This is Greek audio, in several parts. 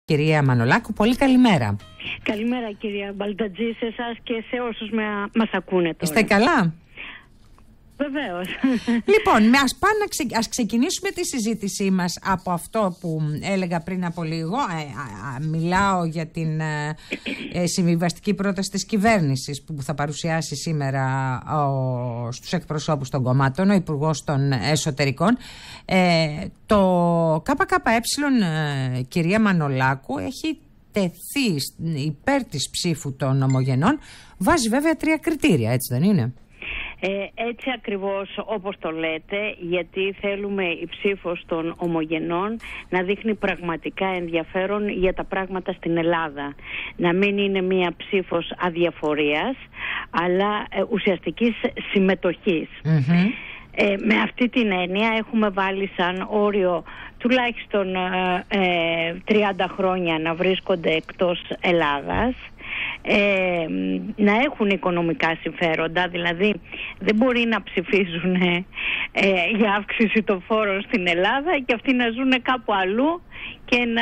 Κυρία Μανολάκου, πολύ καλημέρα. Καλημέρα κυρία Μπαλτατζή, σε εσάς και σε όσους μας ακούνε τώρα. Είστε καλά? Βεβαίως. Λοιπόν, ας ξεκινήσουμε τη συζήτησή μας από αυτό που έλεγα πριν από λίγο. Μιλάω για την συμβιβαστική πρόταση της κυβέρνησης που θα παρουσιάσει σήμερα στους εκπροσώπους των κομμάτων ο Υπουργός των Εσωτερικών. Το ΚΚΕ, κυρία Μανολάκου, έχει τεθεί υπέρ της ψήφου των ομογενών. Βάζει βέβαια 3 κριτήρια, έτσι δεν είναι? Έτσι ακριβώς όπως το λέτε, γιατί θέλουμε η ψήφος των ομογενών να δείχνει πραγματικά ενδιαφέρον για τα πράγματα στην Ελλάδα. Να μην είναι μία ψήφος αδιαφορίας, αλλά ουσιαστικής συμμετοχής. Με αυτή την έννοια έχουμε βάλει σαν όριο τουλάχιστον 30 χρόνια να βρίσκονται εκτός Ελλάδας, να έχουν οικονομικά συμφέροντα, δηλαδή δεν μπορεί να ψηφίζουν για αύξηση των φόρων στην Ελλάδα και αυτοί να ζουν κάπου αλλού και να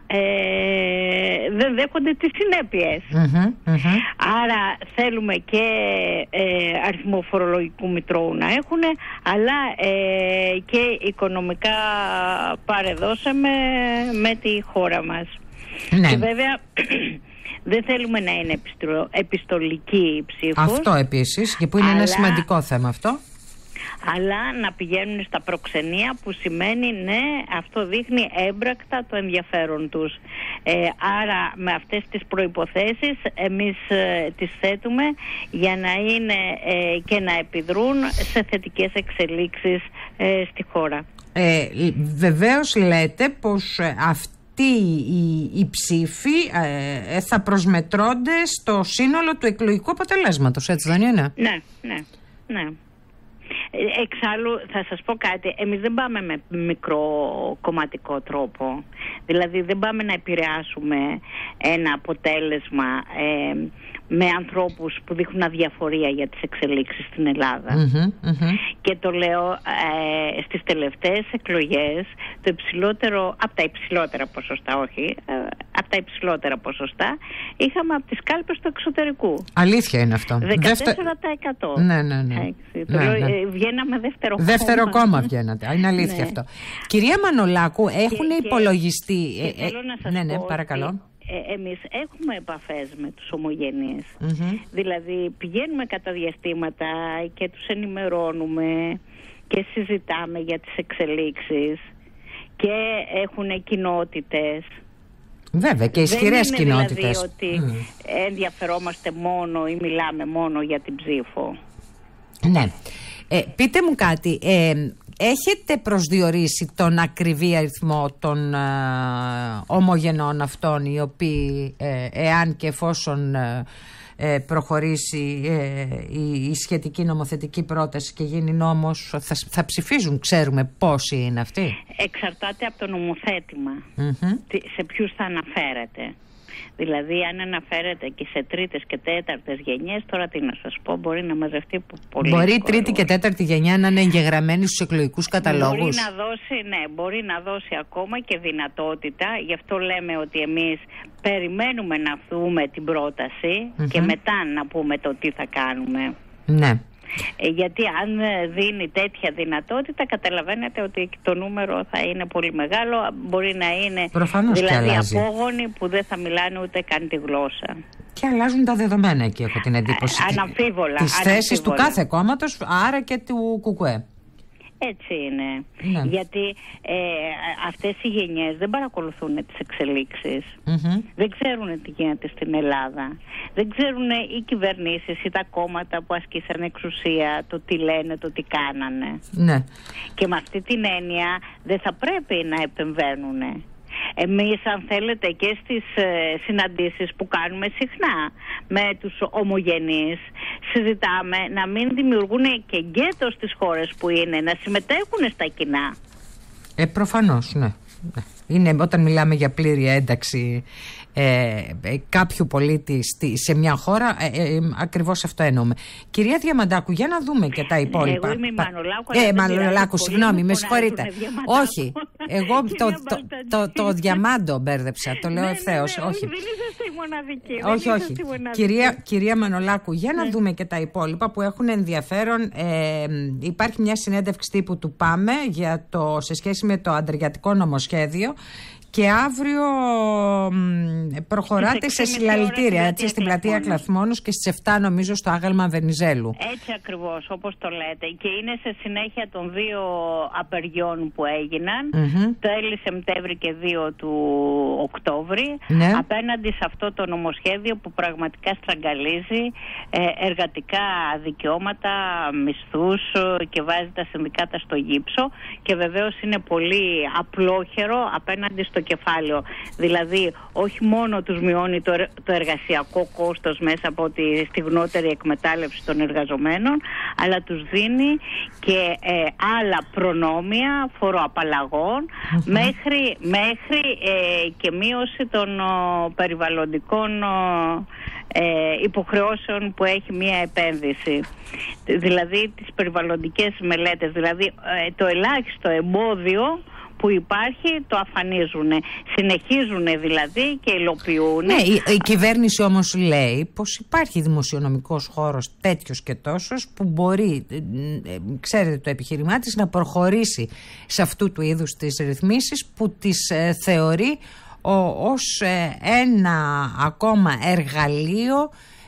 δεν δέχονται τις συνέπειες. Άρα θέλουμε και αριθμό φορολογικού μητρώου να έχουν, αλλά και οικονομικά παρεδώσαμε με τη χώρα μας. Ναι. Και βέβαια δεν θέλουμε να είναι επιστολική η ψήφος. Αυτό επίσης, και που είναι ένα σημαντικό θέμα αυτό. Αλλά να πηγαίνουν στα προξενία, που σημαίνει ναι, αυτό δείχνει έμπρακτα το ενδιαφέρον τους. Άρα με αυτές τις προϋποθέσεις εμείς τις θέτουμε για να είναι και να επιδρούν σε θετικές εξελίξεις στη χώρα. Βεβαίως λέτε πως οι ψήφοι θα προσμετρώνται στο σύνολο του εκλογικού αποτελέσματος, έτσι δεν είναι? Ναι. Εξάλλου θα σας πω κάτι, εμείς δεν πάμε με μικροκομματικό τρόπο, δηλαδή δεν πάμε να επηρεάσουμε ένα αποτέλεσμα με ανθρώπους που δείχνουν αδιαφορία για τις εξελίξεις στην Ελλάδα. Και το λέω στις τελευταίες εκλογές, το υψηλότερο, από τα υψηλότερα ποσοστά, όχι, από τα υψηλότερα ποσοστά είχαμε από τις κάλπες του εξωτερικού. Αλήθεια είναι αυτό. 14%. Ναι. Βγαίναμε δεύτερο κόμμα βγαίνατε. Είναι αλήθεια αυτό. Κυρία Μανολάκου, έχουν υπολογιστεί. Θέλω να σας πω παρακαλώ. Εμείς έχουμε επαφές με τους ομογενείς. Δηλαδή πηγαίνουμε κατά διαστήματα και τους ενημερώνουμε και συζητάμε για τις εξελίξεις και έχουν κοινότητες. Βέβαια, και ισχυρές κοινότητες. Δεν είναι δηλαδή ότι ενδιαφερόμαστε μόνο ή μιλάμε μόνο για την ψήφο. Ναι. Πείτε μου κάτι, έχετε προσδιορίσει τον ακριβή αριθμό των ομογενών αυτών, οι οποίοι εάν και εφόσον προχωρήσει η σχετική νομοθετική πρόταση και γίνει νόμος, θα ψηφίζουν? Ξέρουμε πόσοι είναι αυτοί? Εξαρτάται από το νομοθέτημα, σε ποιους θα αναφέρεται. Δηλαδή αν αναφέρεται και σε τρίτες και τέταρτες γενιές, τώρα τι να σας πω, μπορεί να μαζευτεί πολύ. Μπορεί η τρίτη και τέταρτη γενιά να είναι εγγεγραμμένη στους εκλογικούς καταλόγους. Μπορεί να δώσει ακόμα και δυνατότητα. Γι' αυτό λέμε ότι εμείς περιμένουμε να δούμε την πρόταση και μετά να πούμε το τι θα κάνουμε. Ναι. Γιατί αν δίνει τέτοια δυνατότητα, καταλαβαίνετε ότι το νούμερο θα είναι πολύ μεγάλο. Μπορεί να είναι προφανώς δηλαδή απόγονοι που δεν θα μιλάνε ούτε καν τη γλώσσα. Και αλλάζουν τα δεδομένα εκεί, έχω την εντύπωση. Αναμφίβολα. Τις θέσεις του κάθε κόμματος, άρα και του ΚΚΕ. Έτσι είναι. Ναι. Γιατί αυτές οι γενιές δεν παρακολουθούν τις εξελίξεις. Δεν ξέρουν τι γίνεται στην Ελλάδα. Δεν ξέρουν οι κυβερνήσεις ή τα κόμματα που ασκήσαν εξουσία, το τι λένε, το τι κάνανε. Ναι. Και με αυτή την έννοια δεν θα πρέπει να επεμβαίνουν. Εμείς, αν θέλετε, και στις συναντήσεις που κάνουμε συχνά με τους ομογενείς, συζητάμε να μην δημιουργούν και γκέτο στις χώρες που είναι, να συμμετέχουν στα κοινά. Προφανώς, ναι. Είναι όταν μιλάμε για πλήρη ένταξη κάποιου πολίτη σε μια χώρα, ακριβώς αυτό εννοούμε. Κυρία Διαμαντάκου, για να δούμε και τα υπόλοιπα. Εγώ είμαι η Μανολάκου, συγγνώμη, με συγχωρείτε. Όχι, εγώ το Διαμάντο μπέρδεψα, το λέω ευθέως. Όχι, όχι. Κυρία Μανολάκου, για να δούμε και τα υπόλοιπα που έχουν ενδιαφέρον. Υπάρχει μια συνέντευξη τύπου του ΠΑΜΕ σε σχέση με το αντριγιατικό νομοσχέδιο. Και αύριο προχωράτε σε συλλαλητήρια, έτσι, στην πλατεία Κλαθμόνους και στις 7 νομίζω στο άγαλμα Βενιζέλου. Έτσι ακριβώς, όπως το λέτε. Και είναι σε συνέχεια των 2 απεργιών που έγιναν, τέλη Σεπτέμβρη και 2 του Οκτώβρη, απέναντι σε αυτό το νομοσχέδιο που πραγματικά στραγγαλίζει εργατικά δικαιώματα, μισθούς και βάζει τα συνδικάτα στο γύψο, και βεβαίως είναι πολύ απλόχερο απέναντι στο κεφάλαιο. Δηλαδή, όχι μόνο τους μειώνει το εργασιακό κόστος μέσα από τη στιγνότερη εκμετάλλευση των εργαζομένων, αλλά τους δίνει και άλλα προνόμια φοροαπαλλαγών, μέχρι και μείωση των περιβαλλοντικών υποχρεώσεων που έχει μία επένδυση. Δηλαδή τις περιβαλλοντικές μελέτες, δηλαδή το ελάχιστο εμπόδιο που υπάρχει το αφανίζουν. Συνεχίζουν δηλαδή και υλοποιούν. Ναι, η κυβέρνηση όμως λέει πως υπάρχει δημοσιονομικός χώρος τέτοιος και τόσος που μπορεί, ξέρετε το επιχείρημά της, να προχωρήσει σε αυτού του είδους τις ρυθμίσεις που τις θεωρεί ως ένα ακόμα εργαλείο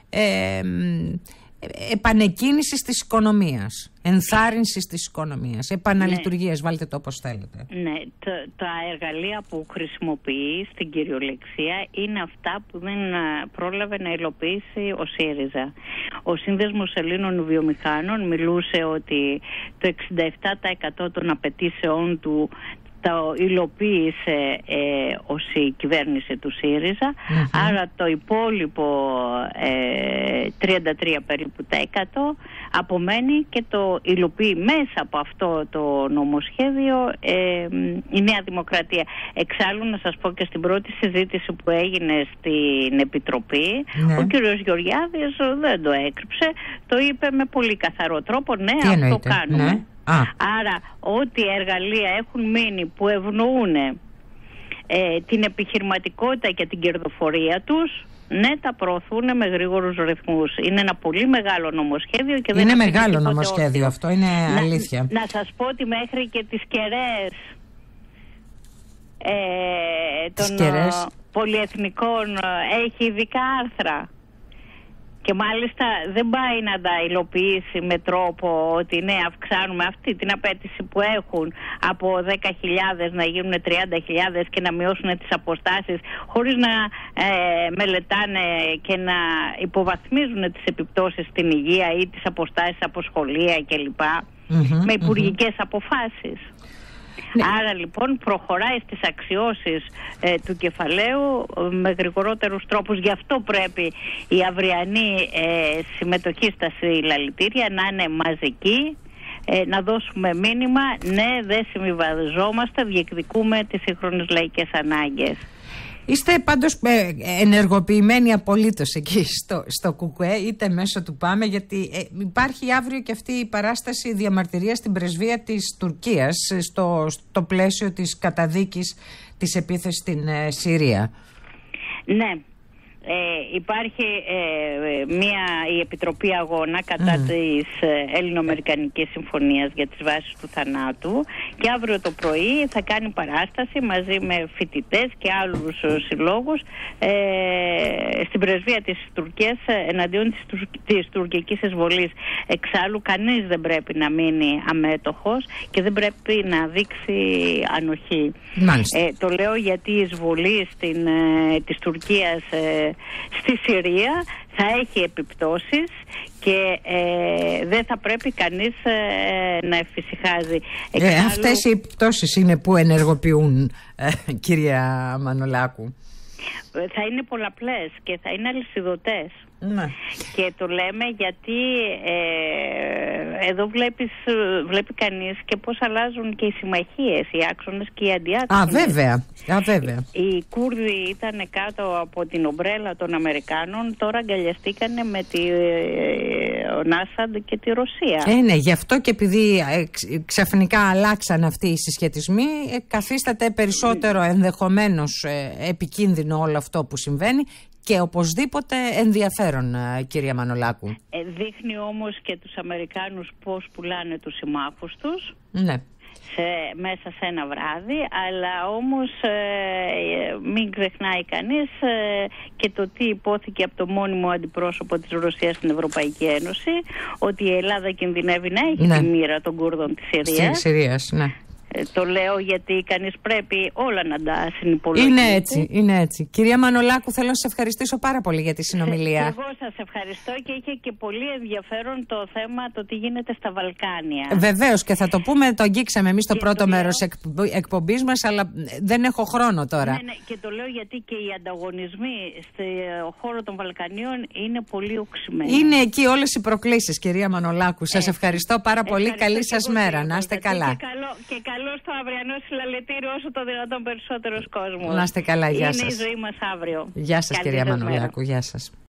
επανεκκίνησης της οικονομίας, ενθάρρυνσης της οικονομίας, επαναλειτουργίας, βάλτε το όπως θέλετε. Ναι, τα εργαλεία που χρησιμοποιεί στην κυριολεξία είναι αυτά που δεν πρόλαβε να υλοποιήσει ο ΣΥΡΙΖΑ. Ο Σύνδεσμος Ελλήνων Βιομηχάνων μιλούσε ότι το 67% των απαιτήσεών του το υλοποίησε η κυβέρνηση του ΣΥΡΙΖΑ, άρα το υπόλοιπο 33 περίπου τα 100 απομένει και το υλοποιεί μέσα από αυτό το νομοσχέδιο η Νέα Δημοκρατία. Εξάλλου να σας πω και στην πρώτη συζήτηση που έγινε στην Επιτροπή, ο κύριος Γεωργιάδης δεν το έκρυψε, το είπε με πολύ καθαρό τρόπο, αυτό κάνουμε. Άρα ό,τι εργαλεία έχουν μείνει που ευνοούν την επιχειρηματικότητα και την κερδοφορία τους, τα προωθούν με γρήγορους ρυθμούς. Είναι ένα πολύ μεγάλο νομοσχέδιο και είναι μεγάλο νομοσχέδιο αυτό, είναι αλήθεια. Να σας πω ότι μέχρι και τις κεραίες των πολυεθνικών έχει ειδικά άρθρα. Και μάλιστα δεν πάει να τα υλοποιήσει με τρόπο ότι αυξάνουμε αυτή την απέτηση που έχουν από 10.000 να γίνουν 30.000 και να μειώσουν τις αποστάσεις, χωρίς να μελετάνε και να υποβαθμίζουν τις επιπτώσεις στην υγεία ή τις αποστάσεις από σχολεία κλπ. Με υπουργικές αποφάσεις. Άρα λοιπόν προχωράει στις αξιώσεις του κεφαλαίου με γρηγορότερους τρόπους. Γι' αυτό πρέπει η αυριανή συμμετοχή στα συλλαλητήρια να είναι μαζική, να δώσουμε μήνυμα, δεν συμβιβαζόμαστε, διεκδικούμε τις σύγχρονες λαϊκές ανάγκες. Είστε πάντως ενεργοποιημένοι απολύτως εκεί στο ΚΚΕ, είτε μέσω του ΠΑΜΕ, γιατί υπάρχει αύριο και αυτή η παράσταση διαμαρτυρίας στην πρεσβεία της Τουρκίας στο πλαίσιο της καταδίκης της επίθεσης στην Συρία. Ναι. Υπάρχει η Επιτροπή Αγώνα κατά της Ελληνοαμερικανικής Συμφωνίας για τις βάσεις του θανάτου, και αύριο το πρωί θα κάνει παράσταση μαζί με φοιτητές και άλλους συλλόγους στην πρεσβεία της Τουρκίας εναντίον της τουρκικής εισβολής. Εξάλλου κανείς δεν πρέπει να μείνει αμέτωχος και δεν πρέπει να δείξει ανοχή. Το λέω γιατί η εισβολή της Τουρκίας στη Συρία θα έχει επιπτώσεις και δεν θα πρέπει κανείς να εφησυχάζει. Αυτές οι επιπτώσεις είναι που ενεργοποιούν, κυρία Μανολάκου. Θα είναι πολλαπλές και θα είναι αλυσιδωτές. Ναι. Και το λέμε γιατί εδώ βλέπει κανείς και πώς αλλάζουν και οι συμμαχίες, οι άξονες και οι αντιάξονες. Βέβαια. Οι Κούρδοι ήταν κάτω από την ομπρέλα των Αμερικάνων, τώρα αγκαλιαστήκανε με τον Άσαντ και τη Ρωσία. Ναι, γι' αυτό και επειδή ξαφνικά αλλάξαν αυτοί οι συσχετισμοί, καθίσταται περισσότερο ενδεχομένως επικίνδυνο όλο αυτό που συμβαίνει. Και οπωσδήποτε ενδιαφέρον, κυρία Μανολάκου. Δείχνει όμως και τους Αμερικάνους πώς πουλάνε τους συμμάχους τους. Ναι. Μέσα σε ένα βράδυ, αλλά όμως μην ξεχνάει κανείς και το τι υπόθηκε από το μόνιμο αντιπρόσωπο της Ρωσίας στην Ευρωπαϊκή Ένωση, ότι η Ελλάδα κινδυνεύει να έχει τη μοίρα των Κούρδων της Συρίας. Ναι. Το λέω γιατί κανείς πρέπει όλα να τα συνυπολογίσει. Είναι έτσι. Κυρία Μανολάκου, θέλω να σας ευχαριστήσω πάρα πολύ για τη συνομιλία. Και εγώ σας ευχαριστώ και είχε και πολύ ενδιαφέρον το θέμα το τι γίνεται στα Βαλκάνια. Βεβαίως, και θα το πούμε, το αγγίξαμε εμείς στο πρώτο μέρος εκπομπής μας, αλλά δεν έχω χρόνο τώρα. Ναι, και το λέω γιατί και οι ανταγωνισμοί στο χώρο των Βαλκανίων είναι πολύ οξυμένοι. Είναι εκεί όλες οι προκλήσεις, κυρία Μανολάκου. Σας ευχαριστώ πάρα πολύ. Καλή σας μέρα. Να είστε καλά. Και καλό στο αυριανό συλλαλητήριο όσο το δυνατόν περισσότερος κόσμος. Να είστε καλά, γεια σας. Είναι η ζωή μας αύριο. Γεια σας, κυρία Μανολάκου, γεια σας.